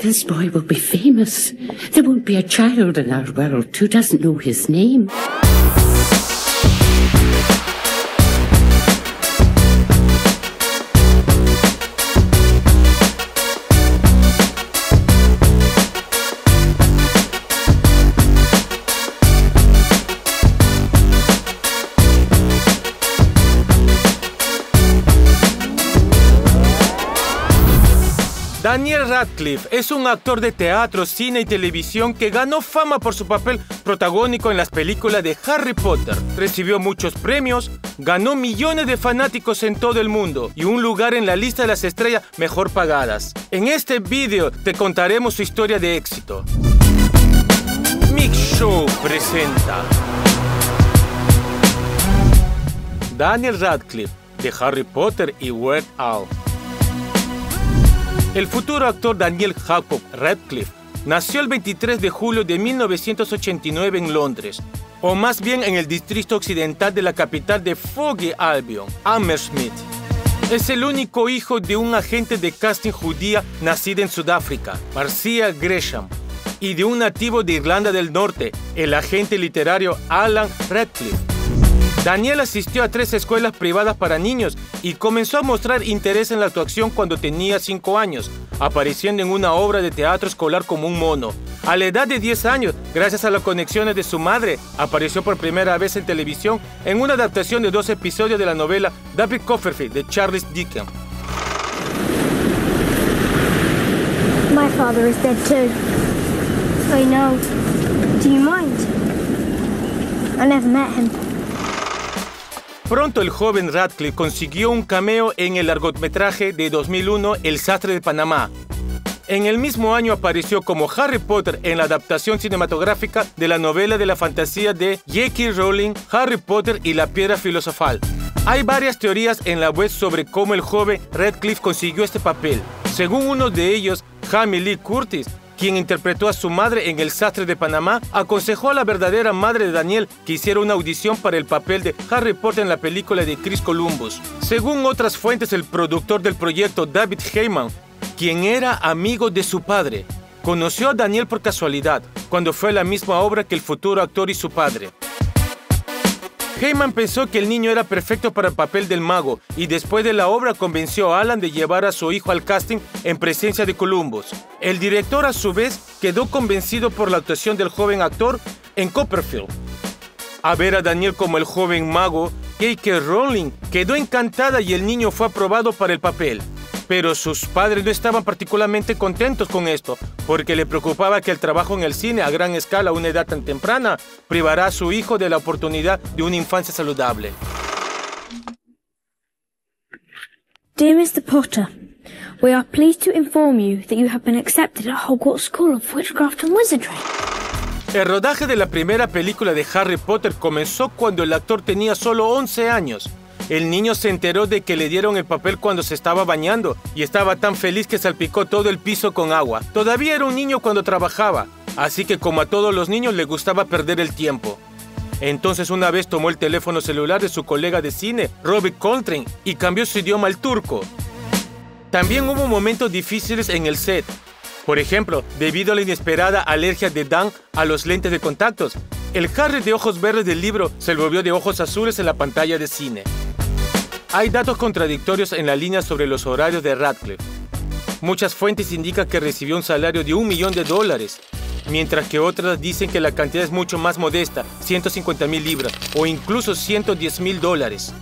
This boy will be famous. There won't be a child in our world who doesn't know his name. Daniel Radcliffe es un actor de teatro, cine y televisión que ganó fama por su papel protagónico en las películas de Harry Potter. Recibió muchos premios, ganó millones de fanáticos en todo el mundo y un lugar en la lista de las estrellas mejor pagadas. En este video te contaremos su historia de éxito. Mix Show presenta Daniel Radcliffe, de Harry Potter y Weird Al. El futuro actor Daniel Jacob Radcliffe nació el 23 de julio de 1989 en Londres, o más bien en el distrito occidental de la capital de Foggy Albion, Hammersmith. Es el único hijo de un agente de casting judía nacida en Sudáfrica, Marcia Gresham, y de un nativo de Irlanda del Norte, el agente literario Alan Radcliffe. Daniel asistió a 3 escuelas privadas para niños y comenzó a mostrar interés en la actuación cuando tenía 5 años, apareciendo en una obra de teatro escolar como un mono. A la edad de 10 años, gracias a las conexiones de su madre, apareció por primera vez en televisión en una adaptación de 2 episodios de la novela David Copperfield de Charles Dickens. My father is dead too. I know. Do you mind? I never met him. Pronto el joven Radcliffe consiguió un cameo en el largometraje de 2001 El sastre de Panamá. En el mismo año apareció como Harry Potter en la adaptación cinematográfica de la novela de la fantasía de J.K. Rowling, Harry Potter y la piedra filosofal. Hay varias teorías en la web sobre cómo el joven Radcliffe consiguió este papel. Según uno de ellos, Jamie Lee Curtis, quien interpretó a su madre en El sastre de Panamá, aconsejó a la verdadera madre de Daniel que hiciera una audición para el papel de Harry Potter en la película de Chris Columbus. Según otras fuentes, el productor del proyecto, David Heyman, quien era amigo de su padre, conoció a Daniel por casualidad, cuando fue a la misma obra que el futuro actor y su padre. Heyman pensó que el niño era perfecto para el papel del mago y después de la obra convenció a Alan de llevar a su hijo al casting en presencia de Columbus. El director, a su vez, quedó convencido por la actuación del joven actor en Copperfield. A ver a Daniel como el joven mago, J.K. Rowling quedó encantada y el niño fue aprobado para el papel. Pero sus padres no estaban particularmente contentos con esto, porque le preocupaba que el trabajo en el cine a gran escala a una edad tan temprana privará a su hijo de la oportunidad de una infancia saludable. Dear Mr. Potter, we are pleased to inform you that you have been accepted at Hogwarts School of Witchcraft and Wizardry. El rodaje de la primera película de Harry Potter comenzó cuando el actor tenía solo 11 años. El niño se enteró de que le dieron el papel cuando se estaba bañando y estaba tan feliz que salpicó todo el piso con agua. Todavía era un niño cuando trabajaba, así que como a todos los niños le gustaba perder el tiempo. Entonces una vez tomó el teléfono celular de su colega de cine, Robbie Coltrane, y cambió su idioma al turco. También hubo momentos difíciles en el set. Por ejemplo, debido a la inesperada alergia de Dan a los lentes de contactos, el Harry de ojos verdes del libro se volvió de ojos azules en la pantalla de cine. Hay datos contradictorios en la línea sobre los horarios de Radcliffe. Muchas fuentes indican que recibió un salario de $1 millón, mientras que otras dicen que la cantidad es mucho más modesta, 150,000 libras o incluso $110,000.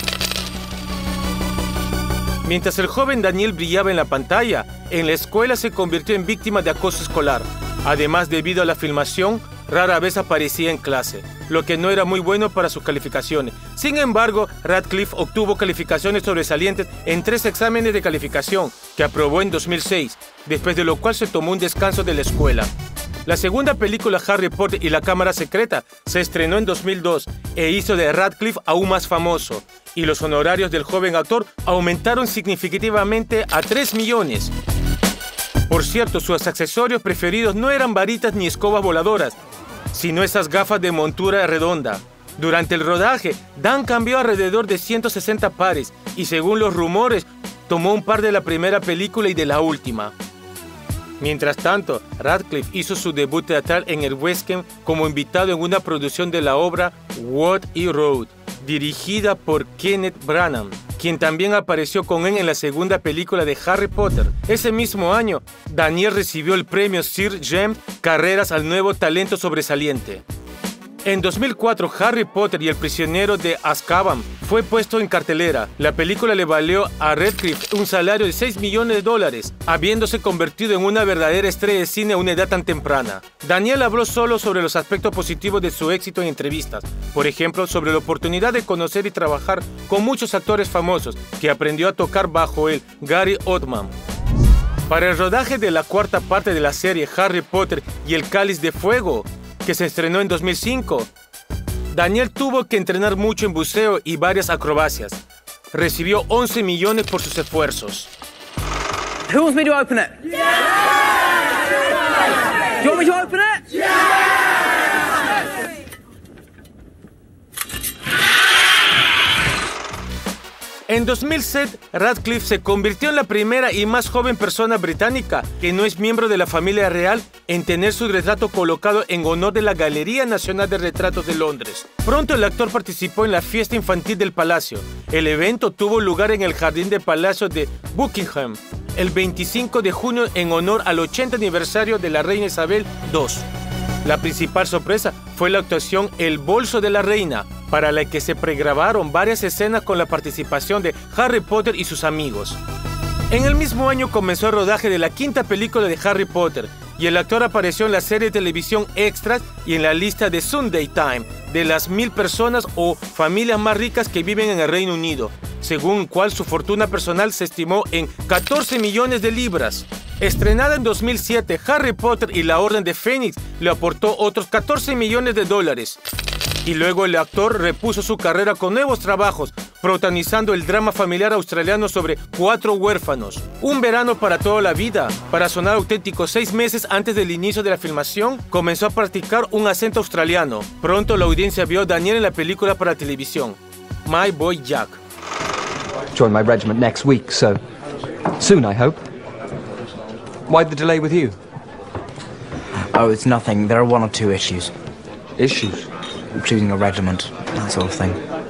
Mientras el joven Daniel brillaba en la pantalla, en la escuela se convirtió en víctima de acoso escolar. Además, debido a la filmación, rara vez aparecía en clase, lo que no era muy bueno para sus calificaciones. Sin embargo, Radcliffe obtuvo calificaciones sobresalientes en 3 exámenes de calificación que aprobó en 2006, después de lo cual se tomó un descanso de la escuela. La segunda película, Harry Potter y la Cámara Secreta, se estrenó en 2002 e hizo de Radcliffe aún más famoso, y los honorarios del joven actor aumentaron significativamente a 3 millones. Por cierto, sus accesorios preferidos no eran varitas ni escobas voladoras, sino esas gafas de montura redonda. Durante el rodaje, Dan cambió alrededor de 160 pares y según los rumores, tomó un par de la primera película y de la última. Mientras tanto, Radcliffe hizo su debut teatral en el West End como invitado en una producción de la obra What I Wrote, dirigida por Kenneth Branagh, quien también apareció con él en la segunda película de Harry Potter. Ese mismo año, Daniel recibió el premio Sir James Carreras al nuevo talento sobresaliente. En 2004, Harry Potter y el prisionero de Azkaban fue puesto en cartelera. La película le valió a Radcliffe un salario de $6 millones, habiéndose convertido en una verdadera estrella de cine a una edad tan temprana. Daniel habló solo sobre los aspectos positivos de su éxito en entrevistas. Por ejemplo, sobre la oportunidad de conocer y trabajar con muchos actores famosos que aprendió a tocar bajo él, Gary Oldman. Para el rodaje de la cuarta parte de la serie Harry Potter y el Cáliz de Fuego, que se estrenó en 2005, Daniel tuvo que entrenar mucho en buceo y varias acrobacias. Recibió 11 millones por sus esfuerzos. Who wants me to open it? Yeah! Do you want me to open it? Yeah! En 2007, Radcliffe se convirtió en la primera y más joven persona británica que no es miembro de la familia real en tener su retrato colocado en honor de la Galería Nacional de Retratos de Londres. Pronto el actor participó en la fiesta infantil del palacio. El evento tuvo lugar en el jardín de palacio de Buckingham el 25 de junio en honor al 80 aniversario de la reina Isabel II. La principal sorpresa fue la actuación El bolso de la reina, para la que se pregrabaron varias escenas con la participación de Harry Potter y sus amigos. En el mismo año comenzó el rodaje de la quinta película de Harry Potter y el actor apareció en la serie de televisión Extras y en la lista de Sunday Time de las 1000 personas o familias más ricas que viven en el Reino Unido, según cual su fortuna personal se estimó en 14 millones de libras. Estrenada en 2007, Harry Potter y la Orden de Fénix le aportó otros 14 millones de dólares. Y luego el actor repuso su carrera con nuevos trabajos, protagonizando el drama familiar australiano sobre 4 huérfanos. Un verano para toda la vida. Para sonar auténtico, 6 meses antes del inicio de la filmación, comenzó a practicar un acento australiano. Pronto la audiencia vio a Daniel en la película para televisión, My Boy Jack. Join my regiment next week, so soon, I hope. Why the delay with you? Oh, it's nothing. There are 1 or 2 issues. Issues? Choosing a regiment, that sort of thing.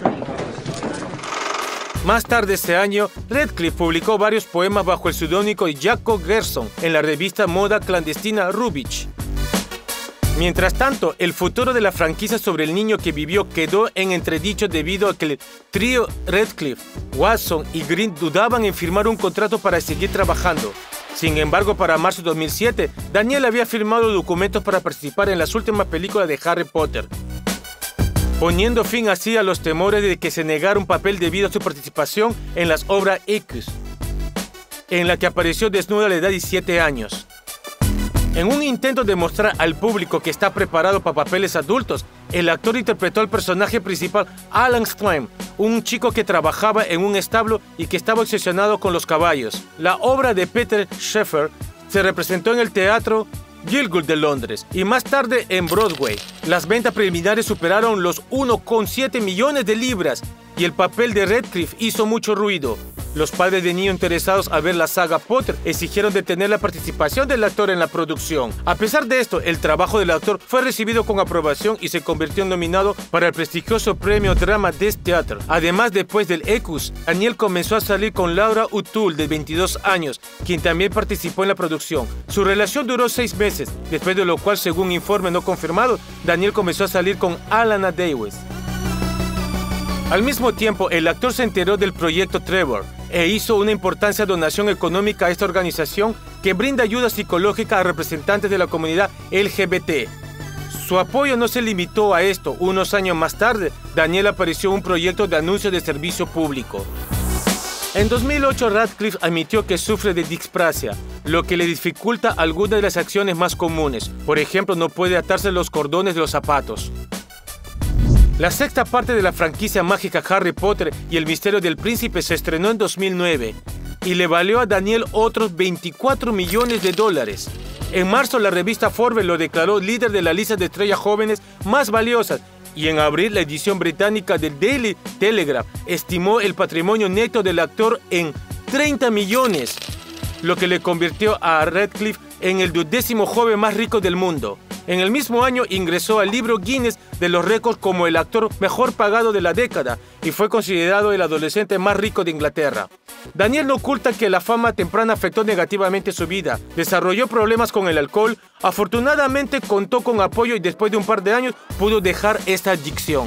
Más tarde ese año, Radcliffe publicó varios poemas bajo el seudónimo Jacob Gerson en la revista moda clandestina Rubbish. Mientras tanto, el futuro de la franquicia sobre el niño que vivió quedó en entredicho debido a que el trío Radcliffe, Watson y Green dudaban en firmar un contrato para seguir trabajando. Sin embargo, para marzo de 2007, Daniel había firmado documentos para participar en las últimas películas de Harry Potter, poniendo fin así a los temores de que se negara un papel debido a su participación en las obras X, en la que apareció desnuda a la edad de 17 años. En un intento de mostrar al público que está preparado para papeles adultos, el actor interpretó al personaje principal Alan Strang, un chico que trabajaba en un establo y que estaba obsesionado con los caballos. La obra de Peter Shaffer se representó en el Teatro Guildhall de Londres y más tarde en Broadway. Las ventas preliminares superaron los 1,7 millones de libras y el papel de Radcliffe hizo mucho ruido. Los padres de niños interesados al ver la saga Potter exigieron detener la participación del actor en la producción. A pesar de esto, el trabajo del actor fue recibido con aprobación y se convirtió en nominado para el prestigioso premio Drama Desk Theatre. Además, después del ECUS, Daniel comenzó a salir con Laura O'Toole, de 22 años, quien también participó en la producción. Su relación duró 6 meses, después de lo cual, según informe no confirmado, Daniel comenzó a salir con Alana Davis. Al mismo tiempo, el actor se enteró del proyecto Trevor e hizo una importante donación económica a esta organización que brinda ayuda psicológica a representantes de la comunidad LGBT. Su apoyo no se limitó a esto. Unos años más tarde, Daniel apareció en un proyecto de anuncio de servicio público. En 2008, Radcliffe admitió que sufre de disprasia, lo que le dificulta algunas de las acciones más comunes. Por ejemplo, no puede atarse los cordones de los zapatos. La sexta parte de la franquicia mágica Harry Potter y el misterio del príncipe se estrenó en 2009 y le valió a Daniel otros 24 millones de dólares. En marzo, la revista Forbes lo declaró líder de la lista de estrellas jóvenes más valiosas y en abril, la edición británica del Daily Telegraph estimó el patrimonio neto del actor en 30 millones, lo que le convirtió a Radcliffe en el 12º joven más rico del mundo. En el mismo año ingresó al libro Guinness de los récords como el actor mejor pagado de la década y fue considerado el adolescente más rico de Inglaterra. Daniel no oculta que la fama temprana afectó negativamente su vida. Desarrolló problemas con el alcohol. Afortunadamente contó con apoyo y después de un par de años pudo dejar esta adicción.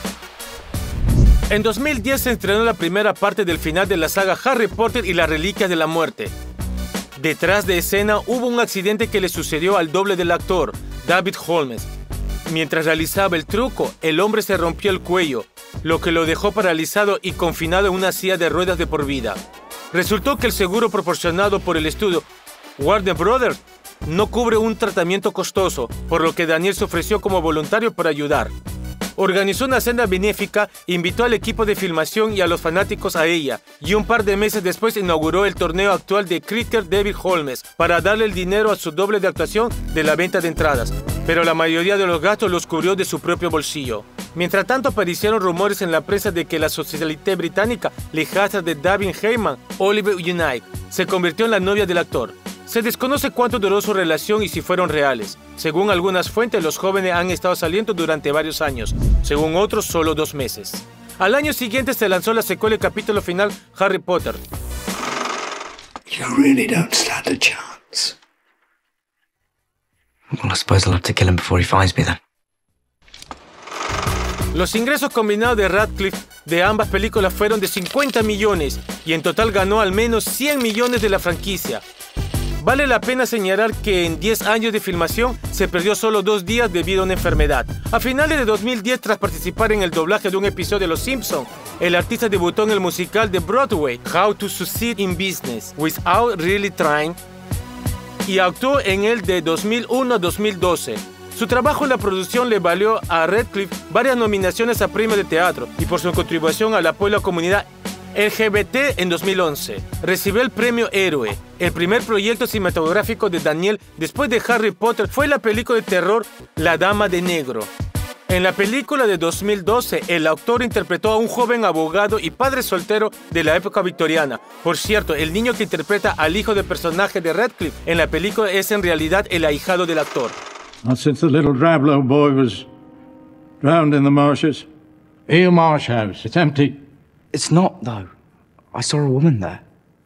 En 2010 se estrenó la primera parte del final de la saga Harry Potter y las Reliquias de la Muerte. Detrás de escena hubo un accidente que le sucedió al doble del actor, David Holmes. Mientras realizaba el truco, el hombre se rompió el cuello, lo que lo dejó paralizado y confinado en una silla de ruedas de por vida. Resultó que el seguro proporcionado por el estudio Warner Brothers no cubre un tratamiento costoso, por lo que Daniel se ofreció como voluntario para ayudar. Organizó una cena benéfica, invitó al equipo de filmación y a los fanáticos a ella, y un par de meses después inauguró el torneo actual de cricket David Holmes para darle el dinero a su doble de actuación de la venta de entradas, pero la mayoría de los gastos los cubrió de su propio bolsillo. Mientras tanto, aparecieron rumores en la prensa de que la socialité británica, la hijastra de David Heyman, Oliver United, se convirtió en la novia del actor. Se desconoce cuánto duró su relación y si fueron reales. Según algunas fuentes, los jóvenes han estado saliendo durante varios años. Según otros, solo 2 meses. Al año siguiente se lanzó la secuela y capítulo final Harry Potter. You really don't stand a chance. Well, I suppose I'll have to kill him before he finds me then. Los ingresos combinados de Radcliffe de ambas películas fueron de 50 millones y en total ganó al menos 100 millones de la franquicia. Vale la pena señalar que en 10 años de filmación se perdió solo 2 días debido a una enfermedad. A finales de 2010, tras participar en el doblaje de un episodio de Los Simpsons, el artista debutó en el musical de Broadway How to Succeed in Business Without Really Trying y actuó en el de 2001 a 2012. Su trabajo en la producción le valió a Radcliffe varias nominaciones a premios de teatro y por su contribución al apoyo a la comunidad LGBT en 2011. Recibió el premio Héroe. El primer proyecto cinematográfico de Daniel después de Harry Potter fue la película de terror La Dama de Negro. En la película de 2012, el actor interpretó a un joven abogado y padre soltero de la época victoriana. Por cierto, el niño que interpreta al hijo del personaje de Radcliffe en la película es en realidad el ahijado del actor. Not since the little Drablow boy was drowned in the marshes. Eel Marsh House. It's empty. It's not, though. I saw a woman there.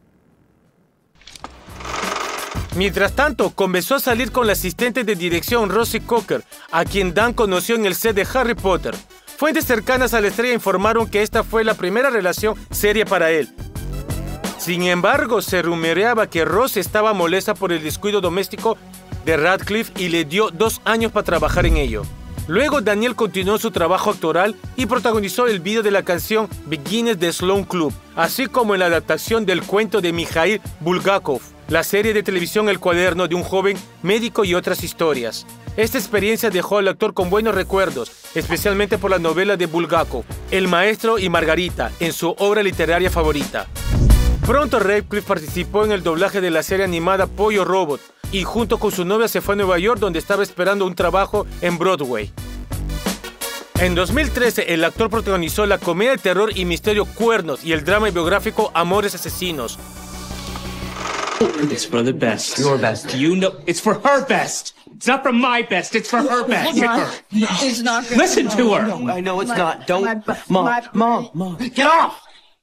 Mientras tanto, comenzó a salir con la asistente de dirección Rosie Cocker, a quien Dan conoció en el set de Harry Potter. Fuentes cercanas a la estrella informaron que esta fue la primera relación seria para él. Sin embargo, se rumoreaba que Rosie estaba molesta por el descuido doméstico de Radcliffe y le dio 2 años para trabajar en ello. Luego, Daniel continuó su trabajo actoral y protagonizó el video de la canción Beginners de Sloan Club, así como en la adaptación del cuento de Mikhail Bulgakov, la serie de televisión El cuaderno de un joven médico y otras historias. Esta experiencia dejó al actor con buenos recuerdos, especialmente por la novela de Bulgakov, El maestro y Margarita, en su obra literaria favorita. Pronto Radcliffe participó en el doblaje de la serie animada Pollo Robot y junto con su novia se fue a Nueva York, donde estaba esperando un trabajo en Broadway. En 2013, el actor protagonizó la comedia de terror y misterio Cuernos y el drama biográfico Amores Asesinos. It's for the best. Your best. You know, it's for her best. It's not for my best. It's for her best. It's not gonna, Listen to her. No, I know it's my- not. Don't. my- Mom. Get off!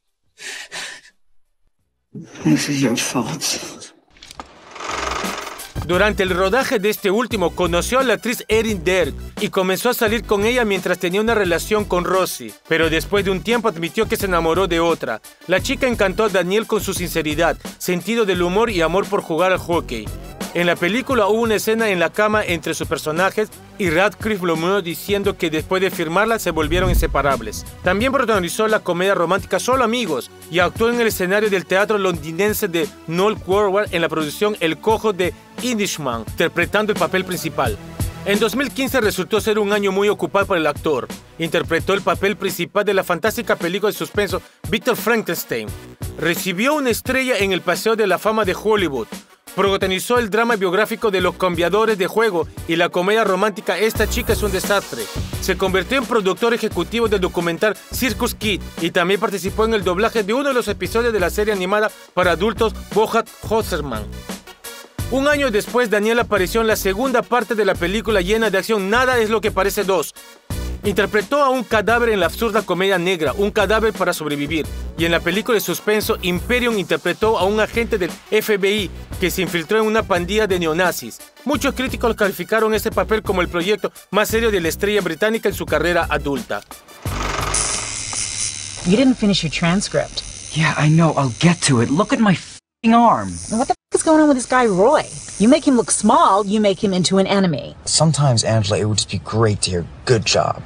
This is your fault. Durante el rodaje de este último, conoció a la actriz Erin Derk y comenzó a salir con ella mientras tenía una relación con Rosie. Pero después de un tiempo admitió que se enamoró de otra. La chica encantó a Daniel con su sinceridad, sentido del humor y amor por jugar al hockey. En la película hubo una escena en la cama entre sus personajes y Radcliffe bromeó diciendo que después de firmarla se volvieron inseparables. También protagonizó la comedia romántica Solo Amigos y actuó en el escenario del teatro londinense de Noel Coward en la producción El Cojo de Irishman, interpretando el papel principal. En 2015 resultó ser un año muy ocupado para el actor. Interpretó el papel principal de la fantástica película de suspenso Victor Frankenstein. Recibió una estrella en el Paseo de la Fama de Hollywood. Protagonizó el drama biográfico de Los Cambiadores de Juego y la comedia romántica Esta chica es un desastre. Se convirtió en productor ejecutivo del documental Circus Kid y también participó en el doblaje de uno de los episodios de la serie animada para adultos BoJack Horseman. Un año después, Daniel apareció en la segunda parte de la película llena de acción Nada es lo que parece 2. Interpretó a un cadáver en la absurda comedia negra, Un cadáver para sobrevivir. Y en la película de suspenso, Imperium, interpretó a un agente del FBI que se infiltró en una pandilla de neonazis. Muchos críticos calificaron este papel como el proyecto más serio de la estrella británica en su carrera adulta. You didn't finish your transcript. Yeah, I know. I'll get to it. Look at my f***ing arm. What the f*** is going on with this guy, Roy? You make him look small, you make him into an enemy. Sometimes, Angela, it would just be great to hear, good job.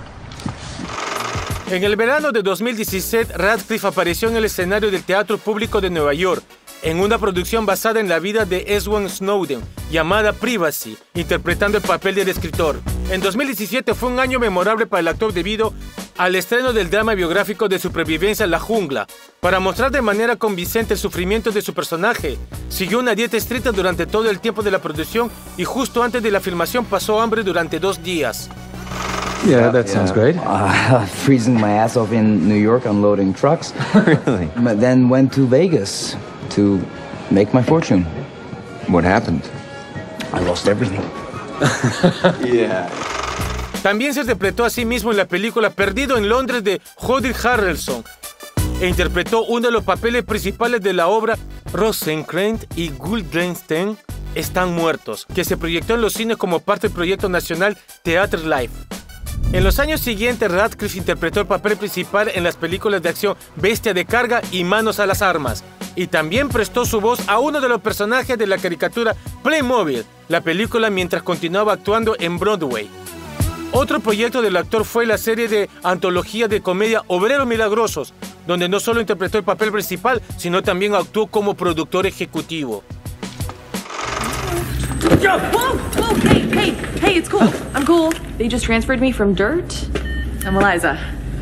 En el verano de 2017, Radcliffe apareció en el escenario del Teatro Público de Nueva York, en una producción basada en la vida de Edward Snowden, llamada Privacy, interpretando el papel del escritor. En 2017 fue un año memorable para el actor debido al estreno del drama biográfico de supervivencia La Jungla. Para mostrar de manera convincente el sufrimiento de su personaje, siguió una dieta estricta durante todo el tiempo de la producción y justo antes de la filmación pasó hambre durante 2 días. Yeah, that sounds great. Freezing my ass off in New York unloading trucks. Really? But then went to Vegas to make my fortune. What happened? I lost everything. Yeah. También se interpretó a sí mismo en la película Perdido en Londres de Woody Harrelson e interpretó uno de los papeles principales de la obra Rosencrantz y Guildenstern están muertos, que se proyectó en los cines como parte del proyecto nacional Theatre Live. En los años siguientes, Radcliffe interpretó el papel principal en las películas de acción Bestia de carga y Manos a las armas, y también prestó su voz a uno de los personajes de la caricatura Playmobil, la película mientras continuaba actuando en Broadway. Otro proyecto del actor fue la serie de antología de comedia Obreros Milagrosos, donde no solo interpretó el papel principal, sino también actuó como productor ejecutivo. Whoa, hey, it's cool. I'm cool. They just transferred me from Dirt. I'm Eliza.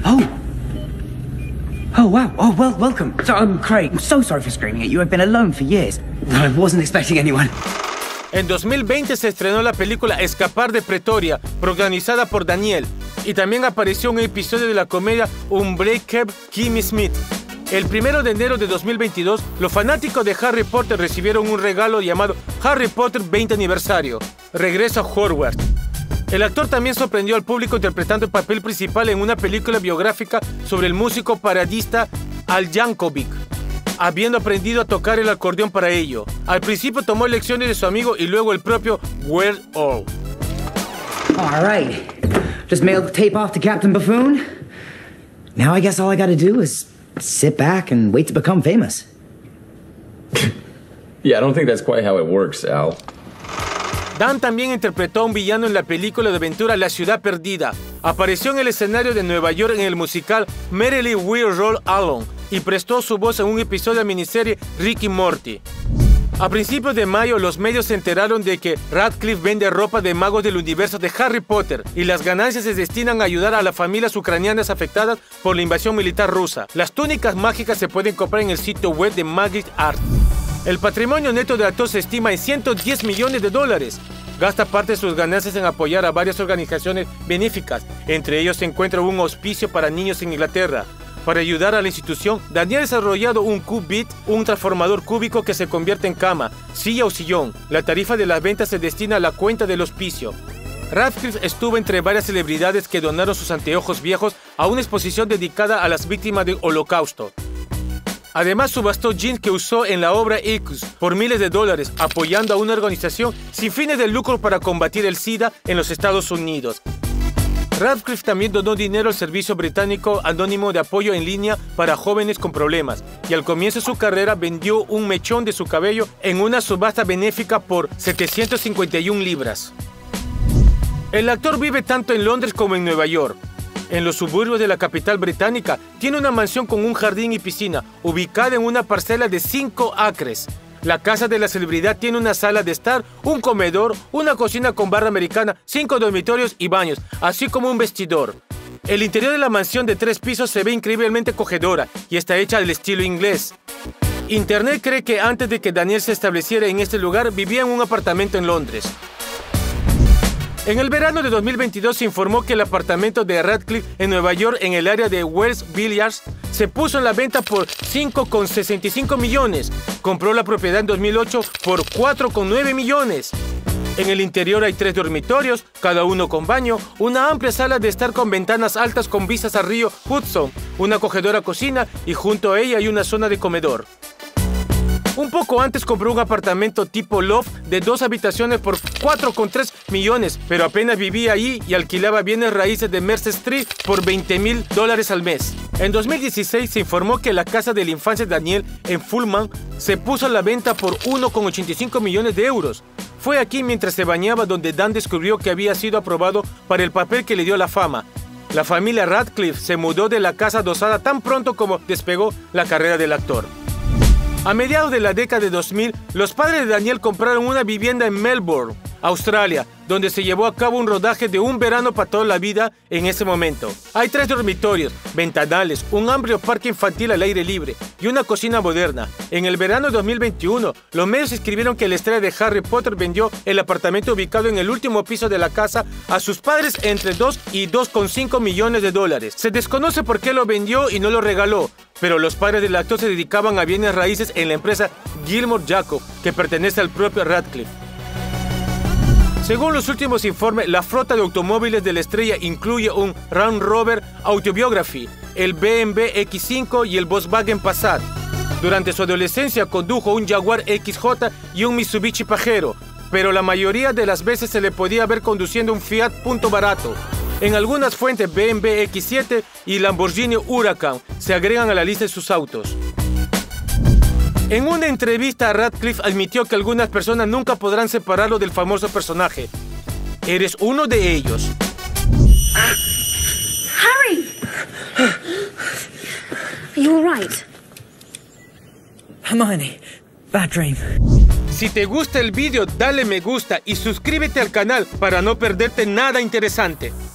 Oh, wow. Oh, well, welcome. So, I'm Craig. I'm so sorry for screaming at you. I've been alone for years. I wasn't expecting anyone. En 2020 se estrenó la película Escapar de Pretoria, protagonizada por Daniel, y también apareció un episodio de la comedia Unbreakable Kimmy Smith. El 1 de enero de 2022, los fanáticos de Harry Potter recibieron un regalo llamado Harry Potter 20 aniversario, Regreso a Hogwarts. El actor también sorprendió al público interpretando el papel principal en una película biográfica sobre el músico paradista Al Yankovic, habiendo aprendido a tocar el acordeón para ello. Al principio tomó lecciones de su amigo y luego el propio Weird Al. All right. Just mailed the tape off to Captain Buffoon. Now I guess all I gotta do is sit back and wait to become famous. Yeah, I don't think that's quite how it works, Al. Dan también interpretó a un villano en la película de aventura La Ciudad Perdida. Apareció en el escenario de Nueva York en el musical Merrily We Roll Along y prestó su voz en un episodio de la miniserie Rick y Morty. A principios de mayo, los medios se enteraron de que Radcliffe vende ropa de magos del universo de Harry Potter y las ganancias se destinan a ayudar a las familias ucranianas afectadas por la invasión militar rusa. Las túnicas mágicas se pueden comprar en el sitio web de Magic Art. El patrimonio neto del actor se estima en $110 millones. Gasta parte de sus ganancias en apoyar a varias organizaciones benéficas. Entre ellos se encuentra un hospicio para niños en Inglaterra. Para ayudar a la institución, Daniel ha desarrollado un Qubit, un transformador cúbico que se convierte en cama, silla o sillón. La tarifa de las ventas se destina a la cuenta del hospicio. Radcliffe estuvo entre varias celebridades que donaron sus anteojos viejos a una exposición dedicada a las víctimas del Holocausto. Además, subastó jeans que usó en la obra Icus por miles de dólares, apoyando a una organización sin fines de lucro para combatir el SIDA en los Estados Unidos. Radcliffe también donó dinero al servicio británico anónimo de apoyo en línea para jóvenes con problemas, y al comienzo de su carrera vendió un mechón de su cabello en una subasta benéfica por 751 libras. El actor vive tanto en Londres como en Nueva York. En los suburbios de la capital británica, tiene una mansión con un jardín y piscina, ubicada en una parcela de 5 acres. La casa de la celebridad tiene una sala de estar, un comedor, una cocina con barra americana, 5 dormitorios y baños, así como un vestidor. El interior de la mansión de 3 pisos se ve increíblemente acogedora y está hecha al estilo inglés. Internet cree que antes de que Daniel se estableciera en este lugar, vivía en un apartamento en Londres. En el verano de 2022 se informó que el apartamento de Radcliffe en Nueva York, en el área de West Village, se puso en la venta por 5,65 millones. Compró la propiedad en 2008 por 4,9 millones. En el interior hay 3 dormitorios, cada uno con baño, una amplia sala de estar con ventanas altas con vistas al río Hudson, una acogedora cocina y junto a ella hay una zona de comedor. Un poco antes compró un apartamento tipo loft de 2 habitaciones por 4,3 millones, pero apenas vivía ahí y alquilaba bienes raíces de Mercer Street por $20,000 al mes. En 2016 se informó que la casa de la infancia de Daniel en Fulham se puso a la venta por 1,85 millones de euros. Fue aquí mientras se bañaba donde Dan descubrió que había sido aprobado para el papel que le dio la fama. La familia Radcliffe se mudó de la casa adosada tan pronto como despegó la carrera del actor. A mediados de la década de 2000, los padres de Daniel compraron una vivienda en Melbourne, Australia, donde se llevó a cabo un rodaje de un verano para toda la vida en ese momento. Hay 3 dormitorios, ventanales, un amplio parque infantil al aire libre y una cocina moderna. En el verano de 2021, los medios escribieron que la estrella de Harry Potter vendió el apartamento ubicado en el último piso de la casa a sus padres entre 2 y 2,5 millones de dólares. Se desconoce por qué lo vendió y no lo regaló, pero los padres del actor se dedicaban a bienes raíces en la empresa Gilmore Jacob, que pertenece al propio Radcliffe. Según los últimos informes, la flota de automóviles de la estrella incluye un Land Rover Autobiography, el BMW X5 y el Volkswagen Passat. Durante su adolescencia condujo un Jaguar XJ y un Mitsubishi Pajero, pero la mayoría de las veces se le podía ver conduciendo un Fiat Punto barato. En algunas fuentes, BMW X7 y Lamborghini Huracan se agregan a la lista de sus autos. En una entrevista, Radcliffe admitió que algunas personas nunca podrán separarlo del famoso personaje. Eres uno de ellos. Harry! Are you all right? Hermione, bad dream. Si te gusta el vídeo, dale me gusta y suscríbete al canal para no perderte nada interesante.